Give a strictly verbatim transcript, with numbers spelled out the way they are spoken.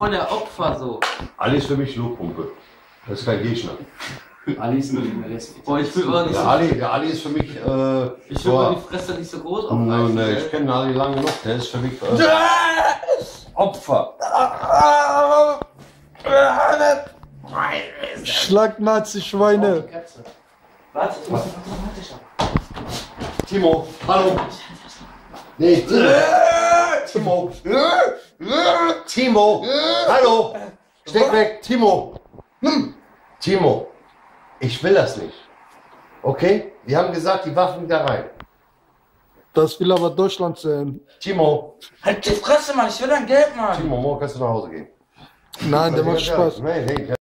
von der Opfer so. Ali ist für mich Lobpumpe. Das ist kein Gegner. Ali ist nur die Rest. Boah, ich will aber nicht Der so. Ali, der Ali ist für mich. Äh, Ich will so, aber die Fresse nicht so groß ne, aufreißen. ne, Ne, ich kenne Ali lange genug. Der ist für mich äh, Opfer. Schlag Nazi-Schweine. Warte, ich muss noch dramatisch haben. Timo, hallo. Nee, Timo. Timo. Timo. Hallo. Steck weg, Timo. Timo. Ich will das nicht. Okay? Wir haben gesagt, die Waffen da rein. Das will aber Deutschland sein. Timo. Halt die Fresse, Mann, ich will dein Geld, Mann. Timo, morgen kannst du nach Hause gehen. Nein, der macht Spaß. Nein, hey,